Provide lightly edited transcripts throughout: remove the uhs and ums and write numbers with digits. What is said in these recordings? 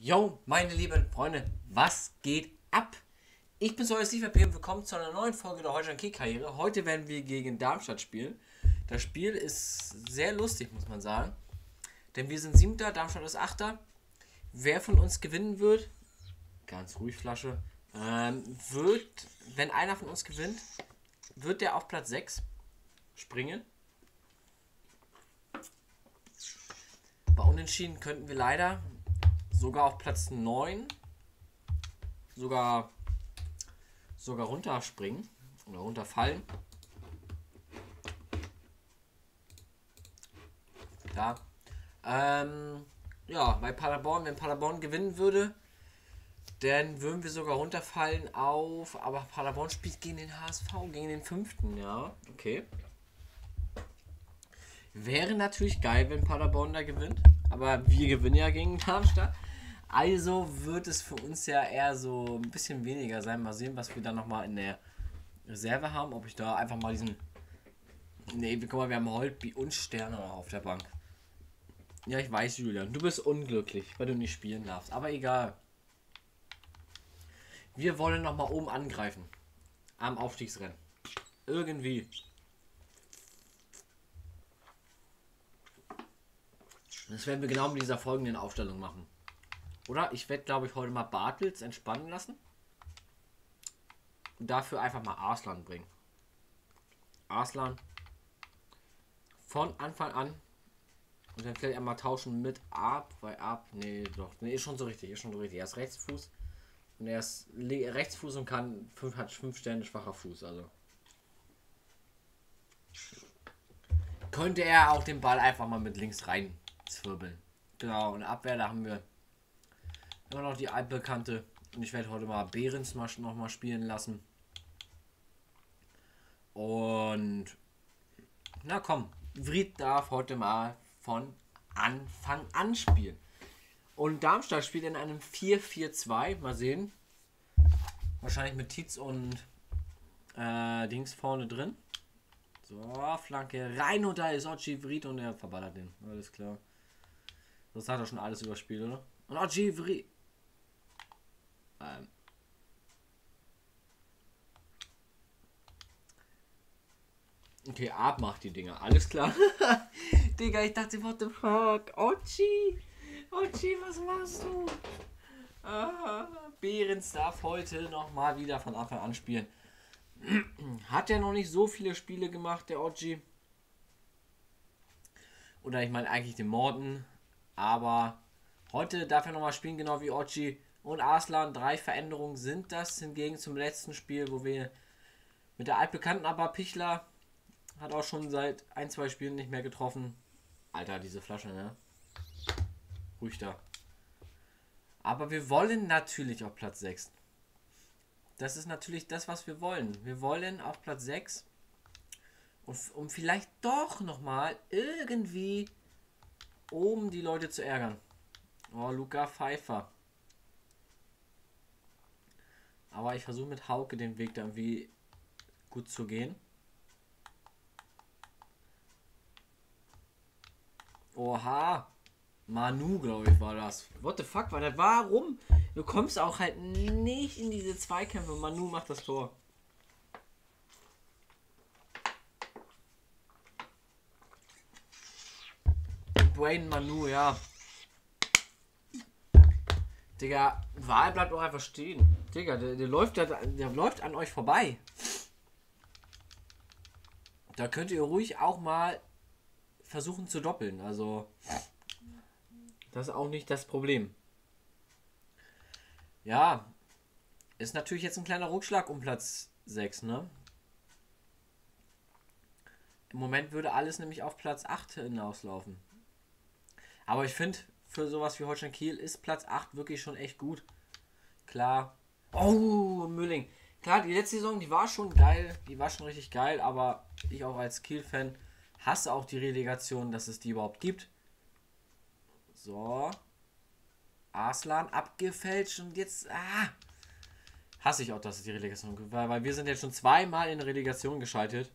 Yo, meine lieben Freunde, was geht ab? Ich bin euer Steve und willkommen zu einer neuen Folge der Holstein Kiel Karriere. Heute werden wir gegen Darmstadt spielen. Das Spiel ist sehr lustig, muss man sagen. Denn wir sind 7. Darmstadt ist 8. Wer von uns gewinnen wird, ganz ruhig Flasche, wird, wenn einer von uns gewinnt, wird der auf Platz 6 springen. Bei Unentschieden könnten wir leider sogar auf Platz 9 sogar runterspringen oder runterfallen. Da. Ja, bei Paderborn, wenn Paderborn gewinnen würde, dann würden wir sogar runterfallen auf, aber Paderborn spielt gegen den HSV, gegen den 5. Ja, okay. Wäre natürlich geil, wenn Paderborn da gewinnt, aber wir gewinnen ja gegen Darmstadt. Also wird es für uns ja eher so ein bisschen weniger sein. Mal sehen, was wir dann nochmal in der Reserve haben. Ob ich da einfach mal diesen... Ne, guck mal, wir haben Holtby und Sterne auf der Bank. Ja, ich weiß, Julian. Du bist unglücklich, weil du nicht spielen darfst. Aber egal. Wir wollen nochmal oben angreifen. Am Aufstiegsrennen. Irgendwie. Das werden wir genau mit dieser folgenden Aufstellung machen. Oder ich werde, glaube ich, heute mal Bartels entspannen lassen. Und dafür einfach mal Arslan bringen. Arslan von Anfang an. Und dann vielleicht einmal tauschen mit Ab, weil Ab, nee, doch, nee, ist schon so richtig, Er ist Rechtsfuß. Und er ist Rechtsfuß und hat 5 Sterne schwacher Fuß, also. Könnte er auch den Ball einfach mal mit links rein zwirbeln. Genau, und Abwehr, da haben wir immer noch die altbekannte. Und ich werde heute mal Behrens noch mal spielen lassen. Und na komm, Vried darf heute mal von Anfang an spielen. Und Darmstadt spielt in einem 4-4-2. Mal sehen. Wahrscheinlich mit Tietz und Dings vorne drin. So, Flanke rein und da ist Ochi Vried und er verballert den. Alles klar. Das hat er schon alles überspielt, oder? Und Ochi Vried. Okay, Ab macht die Dinger. Alles klar. Digga, ich dachte, what the fuck? Ochi, was machst du? Behrens darf heute nochmal wieder von Anfang an spielen. Hat ja noch nicht so viele Spiele gemacht, der Ochi. Oder ich meine eigentlich den Morten. Aber heute darf er nochmal spielen, genau wie Ochi. Und Arslan, 3 Veränderungen sind das. Hingegen zum letzten Spiel, wo wir mit der altbekannten aber Pichler hat auch schon seit 1-2 Spielen nicht mehr getroffen. Alter, diese Flasche, ne? Ruhig da. Aber wir wollen natürlich auf Platz 6. Das ist natürlich das, was wir wollen. Wir wollen auf Platz 6. Um vielleicht doch nochmal irgendwie oben die Leute zu ärgern. Oh, Luca Pfeiffer. Aber ich versuche mit Hauke den Weg da irgendwie gut zu gehen. Oha. Manu, glaube ich, war das. What the fuck war das? Warum? Du kommst auch halt nicht in diese Zweikämpfe. Manu macht das Tor. Wayne Manu, ja. Digga, Wahl bleibt auch einfach stehen. Digga, der läuft an euch vorbei. Da könnt ihr ruhig auch mal versuchen zu doppeln. Also, das ist auch nicht das Problem. Ja, ist natürlich jetzt ein kleiner Rückschlag um Platz 6, ne? Im Moment würde alles nämlich auf Platz 8 hinauslaufen. Aber ich finde, für sowas wie Holstein Kiel ist Platz 8 wirklich schon echt gut. Klar. Oh, Mülling. Klar, die letzte Saison, die war schon geil. Die war schon richtig geil. Aber ich auch als Kiel-Fan hasse auch die Relegation, dass es die überhaupt gibt. So. Arslan abgefälscht und jetzt... hasse ich auch, dass es die Relegation gibt. Weil wir sind jetzt schon 2-mal in Relegation geschaltet.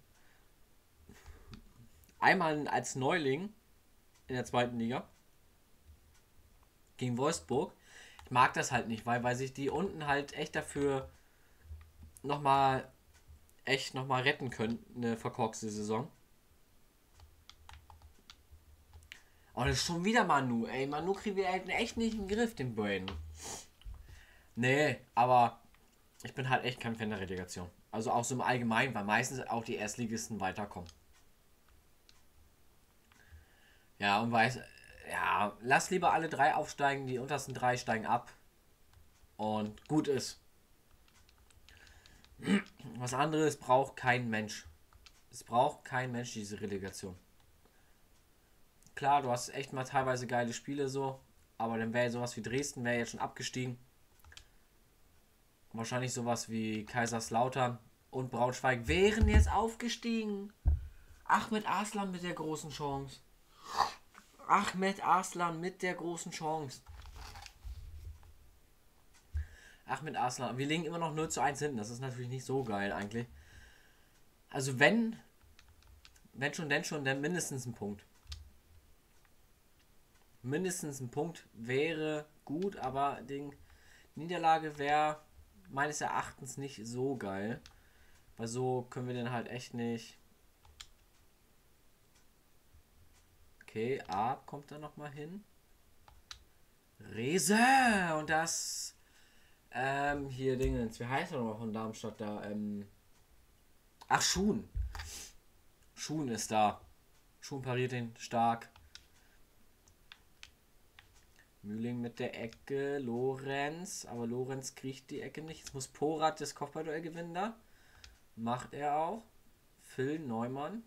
Einmal als Neuling in der 2. Liga. Gegen Wolfsburg. Ich mag das halt nicht, weil sich die unten halt echt dafür nochmal retten können, eine verkorkste Saison. Und das ist schon wieder Manu, ey. Manu kriegen wir halt echt nicht in den Griff, den Brain. Nee, aber ich bin halt echt kein Fan der Relegation. Also auch so im Allgemeinen, weil meistens auch die Erstligisten weiterkommen. Ja, und ja, lass lieber alle 3 aufsteigen, die untersten 3 steigen ab. Und gut ist. Was anderes braucht kein Mensch. Es braucht kein Mensch, diese Relegation. Klar, du hast echt mal teilweise geile Spiele so, aber dann wäre sowas wie Dresden wäre jetzt schon abgestiegen. Wahrscheinlich sowas wie Kaiserslautern und Braunschweig wären jetzt aufgestiegen. Ahmed Arslan mit der großen Chance. Ahmed Arslan mit der großen Chance. Ahmed Arslan. Wir liegen immer noch 0:1 hinten. Das ist natürlich nicht so geil eigentlich. Also wenn schon, dann mindestens ein Punkt. Mindestens ein Punkt wäre gut, aber die Niederlage wäre meines Erachtens nicht so geil. Weil so können wir den halt echt nicht. Okay, A kommt da nochmal hin. Rese! Und das. Hier Dingens. Wie heißt er noch in Darmstadt da? Ach, Schuhn. Schuhn ist da. Schuhn pariert ihn stark. Mühling mit der Ecke. Lorenz. Aber Lorenz kriegt die Ecke nicht. Jetzt muss Porat das Kopfballduell gewinnen da. Macht er auch. Phil Neumann.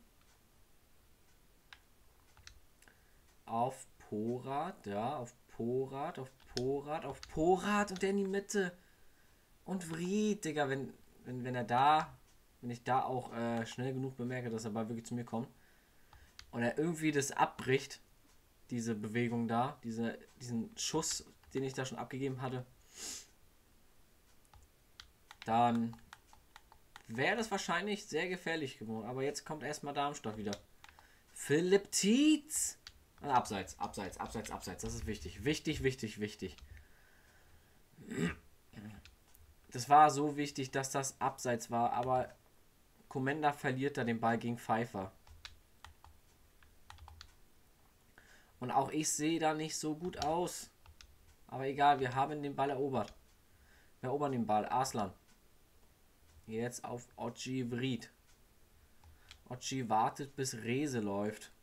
Auf Porat. Ja, auf Porat. Auf Porat. Auf Porat. Und der in die Mitte. Und Vried, Digga. Wenn ich da auch schnell genug bemerke, dass er mal wirklich zu mir kommt. Und er irgendwie das abbricht. Diese Bewegung da, diesen Schuss, den ich da schon abgegeben hatte, dann wäre das wahrscheinlich sehr gefährlich geworden. Aber jetzt kommt erstmal Darmstadt wieder. Philipp Tietz! Abseits. Das ist wichtig. Wichtig. Das war so wichtig, dass das Abseits war, aber Komenda verliert da den Ball gegen Pfeiffer. Und auch ich sehe da nicht so gut aus. Aber egal, wir haben den Ball erobert. Wir erobern den Ball. Arslan. Jetzt auf Oci Vried. Oci wartet, bis Rese läuft.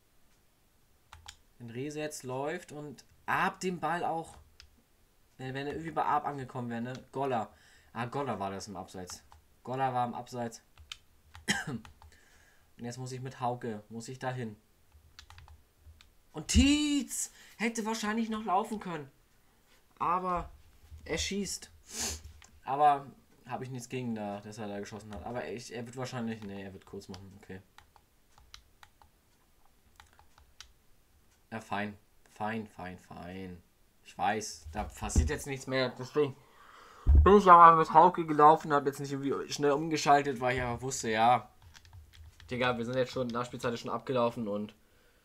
Wenn Rese jetzt läuft und Ab den Ball auch. Wenn er irgendwie bei Ab angekommen wäre, ne? Goller. Goller war das im Abseits. Goller war im Abseits. Und jetzt muss ich mit Hauke. Muss ich dahin. Und Tietz hätte wahrscheinlich noch laufen können. Aber er schießt. Aber habe ich nichts gegen da, dass er da geschossen hat. Aber er wird wahrscheinlich. Ne, er wird kurz machen. Okay. Ja, fein. Ich weiß, da passiert jetzt nichts mehr. Deswegen bin ich aber mit Hauke gelaufen, habe jetzt nicht irgendwie schnell umgeschaltet, weil ich einfach wusste, ja, Digga, wir sind jetzt schon, Nachspielzeit ist schon abgelaufen und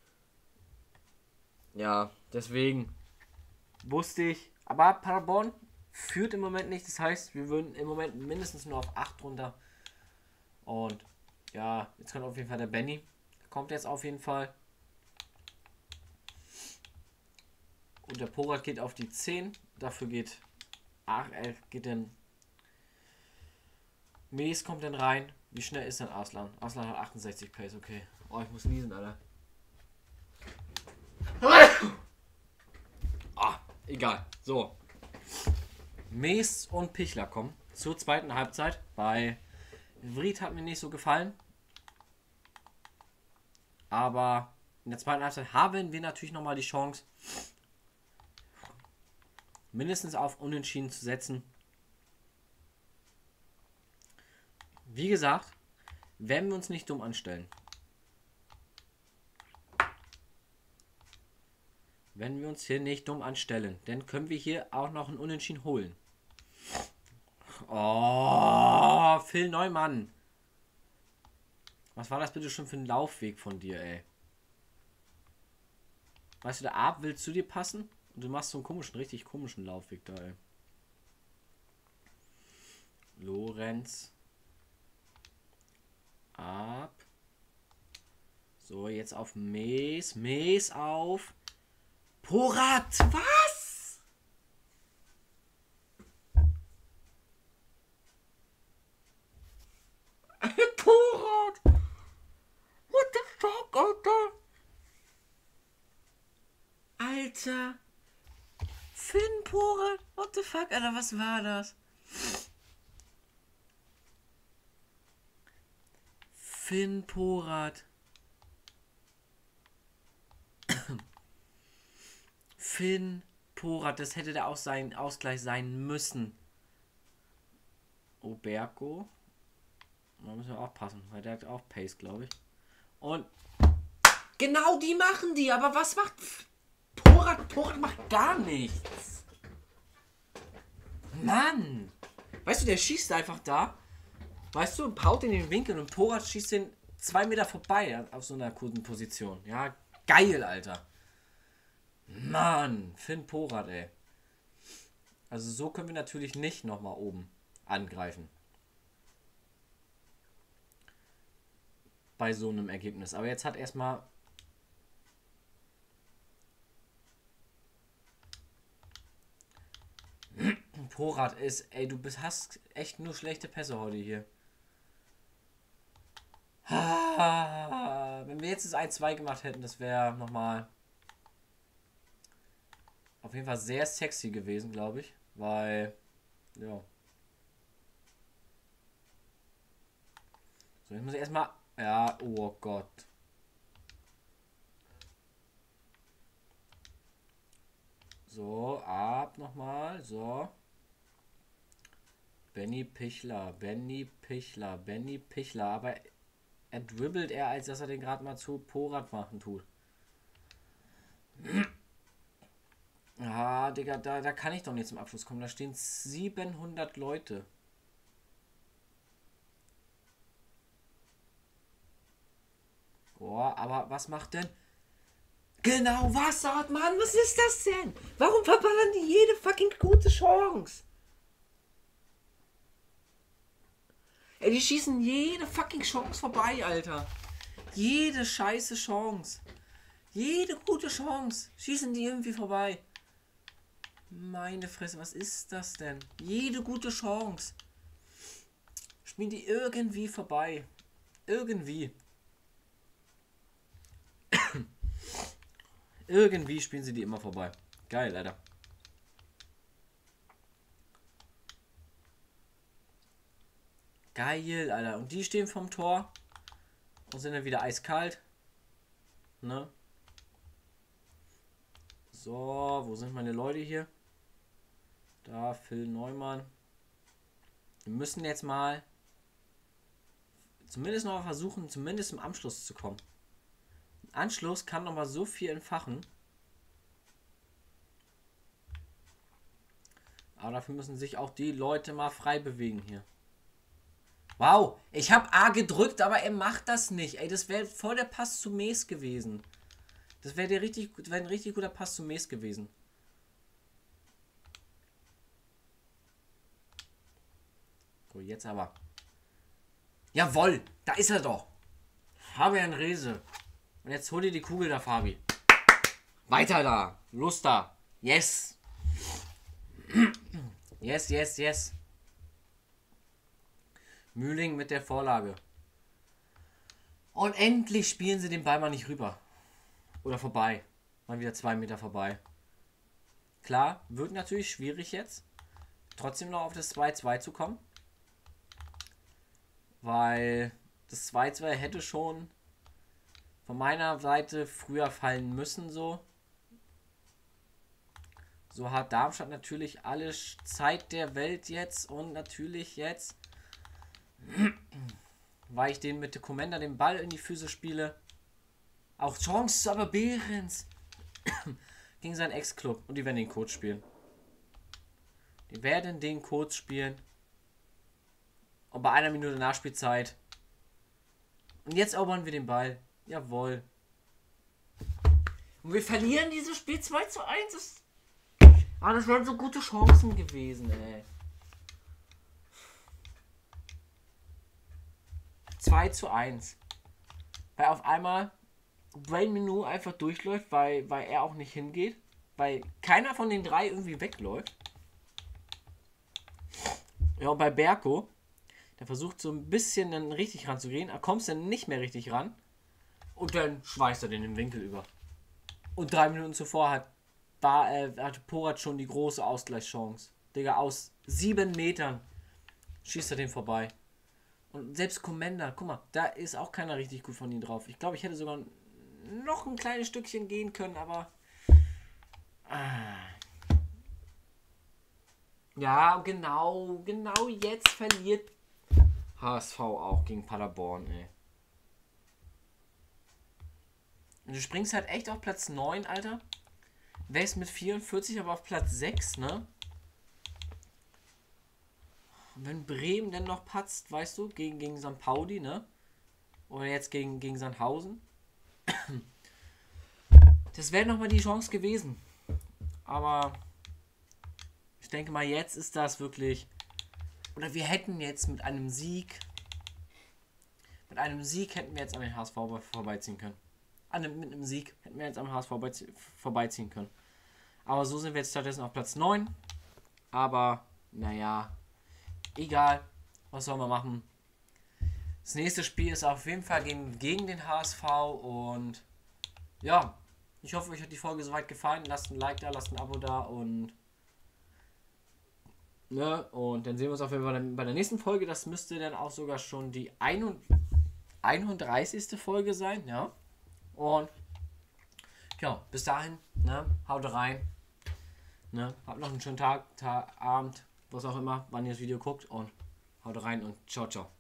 ja, deswegen wusste ich, aber Paderborn führt im Moment nicht, das heißt, wir würden im Moment mindestens nur auf 8 runter und ja, jetzt kommt auf jeden Fall der Benny, kommt jetzt auf jeden Fall und der Porat geht auf die 10, dafür geht dann Mees kommt dann rein. Wie schnell ist denn Arslan? Arslan hat 68 Pace, okay. Oh, ich muss niesen, Alter. Egal. So. Mees und Pichler kommen zur zweiten Halbzeit. Bei Vried hat mir nicht so gefallen. Aber in der zweiten Halbzeit haben wir natürlich nochmal die Chance, mindestens auf Unentschieden zu setzen. Wie gesagt, werden wir uns nicht dumm anstellen. Wenn wir uns hier nicht dumm anstellen, dann können wir hier auch noch einen Unentschieden holen. Oh, Phil Neumann. Was war das bitte schon für ein Laufweg von dir, ey? Weißt du, der Ab will zu dir passen Und du machst so einen komischen, richtig komischen Laufweg da, ey. Lorenz. Ab. So, jetzt auf Mes. Mes auf. Porat! Was? Porat! What the fuck, Alter? Alter. Finn Porat? What the fuck, Alter, was war das? Finn Porat. Finn Porat, das hätte da auch sein Ausgleich sein müssen. Oberko. Da müssen wir aufpassen, weil der hat auch Pace, glaube ich. Und genau die machen die, aber was macht Porat? Porat macht gar nichts. Mann! Weißt du, der schießt einfach da. Weißt du, und haut in den Winkel und Porat schießt den 2 Meter vorbei auf so einer guten Position. Ja, geil, Alter. Mann, Finn Porat, ey. Also so können wir natürlich nicht nochmal oben angreifen. Bei so einem Ergebnis. Aber jetzt hat erstmal Porat ist, ey, hast echt nur schlechte Pässe heute hier. Wenn wir jetzt das 1-2 gemacht hätten, das wäre nochmal auf jeden Fall sehr sexy gewesen, glaube ich. Weil, ja. So, jetzt muss ich erstmal. Ja, oh Gott. So, ab nochmal. So. Benny Pichler. Aber er dribbelt eher, als dass er den gerade mal zu Porat machen tut. Ah, Digga, da kann ich doch nicht zum Abschluss kommen. Da stehen 700 Leute. Boah, aber was macht denn? Genau, was sagt man? Was ist das denn? Warum verballern die jede fucking gute Chance? Ey, die schießen jede fucking Chance vorbei, Alter. Jede scheiße Chance. Jede gute Chance. Schießen die irgendwie vorbei. Meine Fresse, was ist das denn? Jede gute Chance. Spielen die irgendwie vorbei. Irgendwie. Irgendwie spielen sie die immer vorbei. Geil, Alter. Geil, Alter. Und die stehen vom Tor. Und sind dann wieder eiskalt. Ne? So, wo sind meine Leute hier? Da, Phil Neumann. Wir müssen jetzt mal zumindest noch mal versuchen, zumindest im Anschluss zu kommen. Anschluss kann noch mal so viel entfachen. Aber dafür müssen sich auch die Leute mal frei bewegen hier. Wow, ich habe A gedrückt, aber er macht das nicht. Ey, das wäre voll der Pass zu Mes gewesen. Das wäre ein richtig guter Pass zu Mes gewesen. So, jetzt aber. Jawohl, da ist er doch. Fabian Reese. Und jetzt hol dir die Kugel da, Fabi. Weiter da. Los da. Yes. Yes. Mühling mit der Vorlage. Und endlich spielen sie den Ball mal nicht rüber. Oder vorbei. Mal wieder 2 Meter vorbei. Klar, wird natürlich schwierig jetzt. Trotzdem noch auf das 2-2 zu kommen. Weil das 2-2 hätte schon von meiner Seite früher fallen müssen, so. So hat Darmstadt natürlich alle Zeit der Welt jetzt und natürlich jetzt, weil ich den mit der Commander den Ball in die Füße spiele. Auch Chance, aber Behrens gegen seinen Ex-Club und die werden den Coach spielen. Die werden den Coach spielen. Und bei 1 Minute Nachspielzeit. Und jetzt erobern wir den Ball. Jawohl. Und wir verlieren dieses Spiel 2-1. Aber das wären so gute Chancen gewesen, ey. 2:1. Weil auf einmal Brain Menu einfach durchläuft, weil er auch nicht hingeht. Weil keiner von den drei irgendwie wegläuft. Ja, und bei Berko, der versucht so ein bisschen dann richtig ranzugehen, er kommt dann nicht mehr richtig ran. Und dann schweißt er den im Winkel über. Und 3 Minuten zuvor hatte Porat schon die große Ausgleichschance. Digga, aus 7 Metern schießt er den vorbei. Und selbst Commander, guck mal, da ist auch keiner richtig gut von ihm drauf. Ich glaube, ich hätte sogar noch ein kleines Stückchen gehen können, aber... Ja, genau jetzt verliert HSV auch gegen Paderborn, ey. Und du springst halt echt auf Platz 9, Alter. Wärst mit 44 aber auf Platz 6, ne? Und wenn Bremen denn noch patzt, weißt du, gegen St. Pauli, ne? Oder jetzt gegen Sandhausen. Das wäre nochmal die Chance gewesen. Aber ich denke mal, jetzt ist das wirklich... Oder wir hätten jetzt mit einem Sieg... Mit einem Sieg hätten wir jetzt an den HSV vorbeiziehen können. Mit einem Sieg hätten wir jetzt am HSV vorbeiziehen können. Aber so sind wir jetzt stattdessen auf Platz 9. Aber, naja, egal. Was soll man machen? Das nächste Spiel ist auf jeden Fall gegen den HSV. Und ja, ich hoffe, euch hat die Folge soweit gefallen. Lasst ein Like da, lasst ein Abo da und... Ne, und dann sehen wir uns auf jeden Fall bei der nächsten Folge. Das müsste dann auch sogar schon die 31. Folge sein, ja. Und ja, bis dahin, ne, haut rein. Ne, habt noch einen schönen Tag, Abend, was auch immer, wann ihr das Video guckt und haut rein und ciao, ciao.